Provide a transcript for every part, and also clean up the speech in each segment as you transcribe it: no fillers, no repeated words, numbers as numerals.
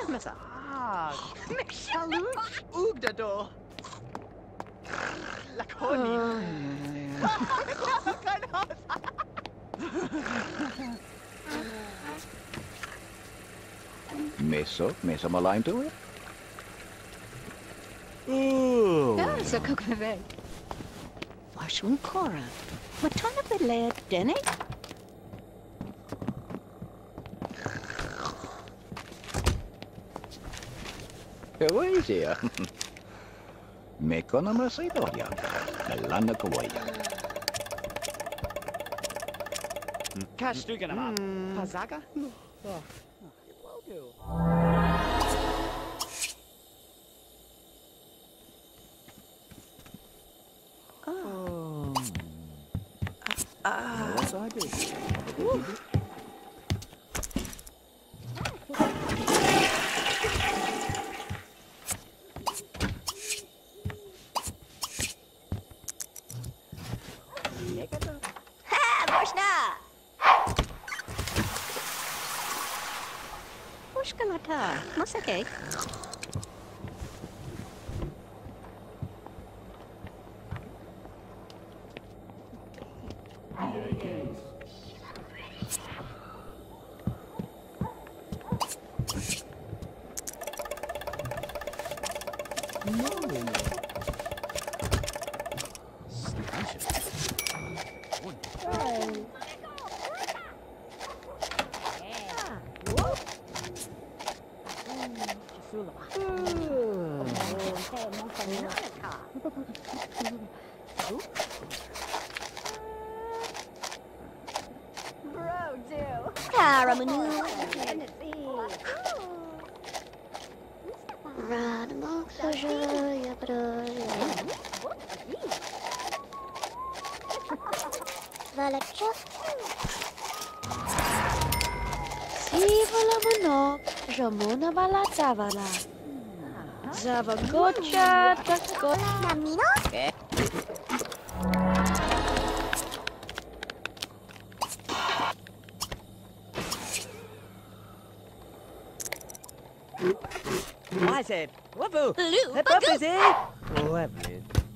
Mesa. Salut, Ugdado. Laconi. Meso malain to it? Ooh. Ja, så kokar vi iväg. Varsågod Cora. Vad tar ni för led, Denny? Kawai siya. Meko na masito yan. Nalana kawai yan. Kastugan naman. Pazaga? That's okay. Ramona Balatavala. Zavagocha Takocha. Namino? I said, whoopoo. Lou, Hip up, is it? Whoever.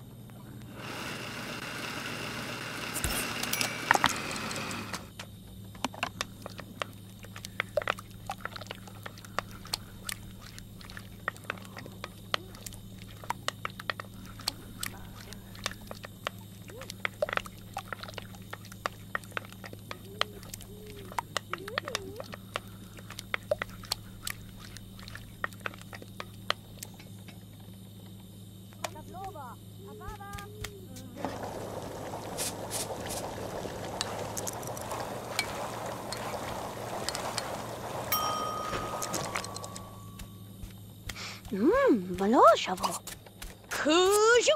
Maloshovo. Kuju.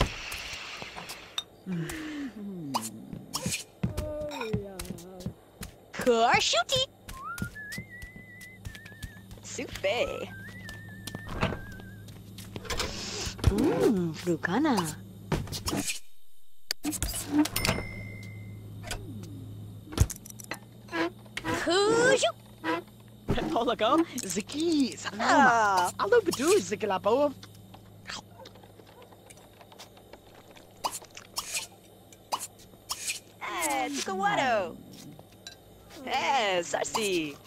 Karshuti. Souffle. Frukana. Kuju. Polago, Ziki, Salama. Alo Badu, Zikilabo. Tukawato. Sarsi.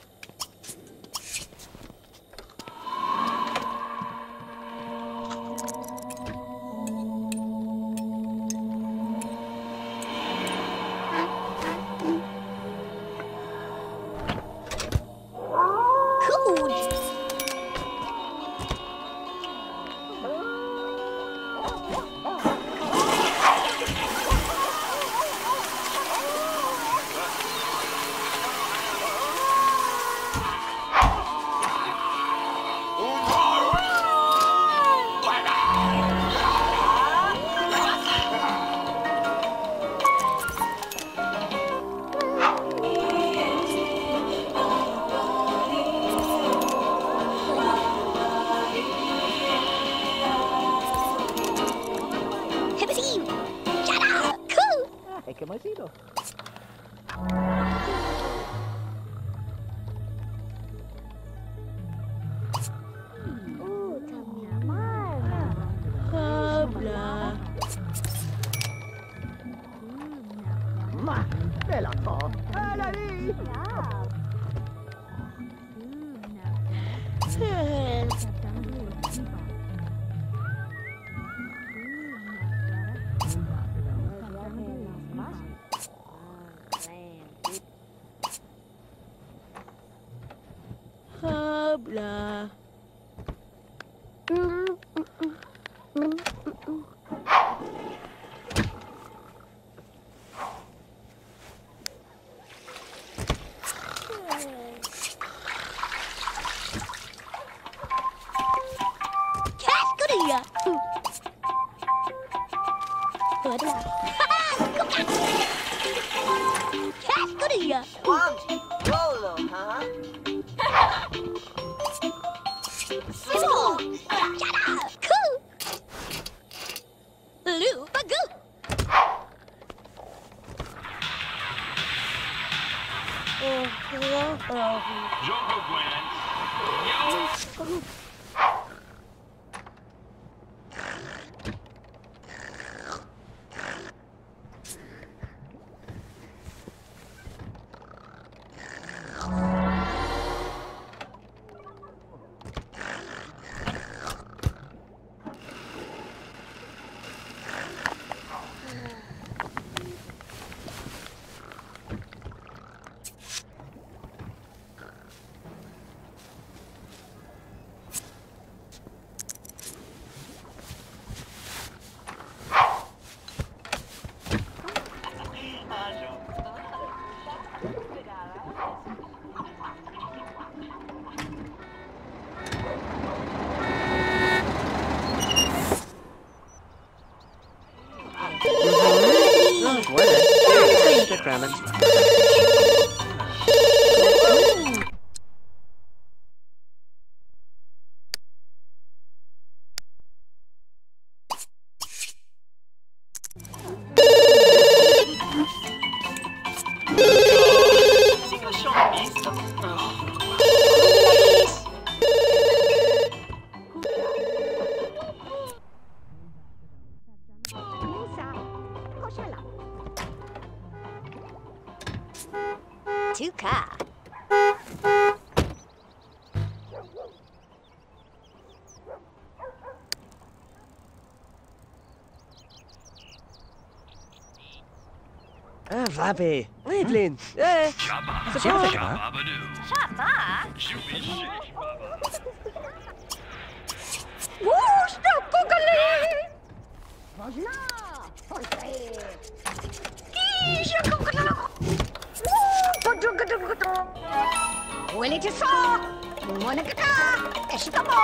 blah. Cascadia. Cascadia. Rolo, huh? Simple. Shut up. Cool. Lou Bagoo. Jungle Gwen. Yo. Tuka. Vabbie. Evelyn. Eh. Shabba. Shabba. Shabba-ba-doo. Shabba. Shooby shitty baba. Who's the googly? Hola. Hola. Kisha googly. Willie to saw. Wanna get up. Eshikamo.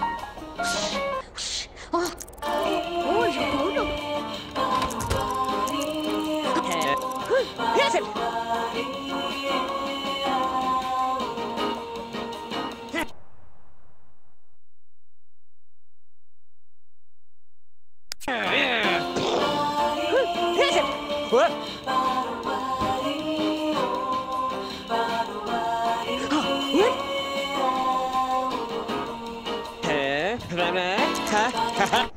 Oh, you're good. Here's it. Here's it. What? Ha ha ha.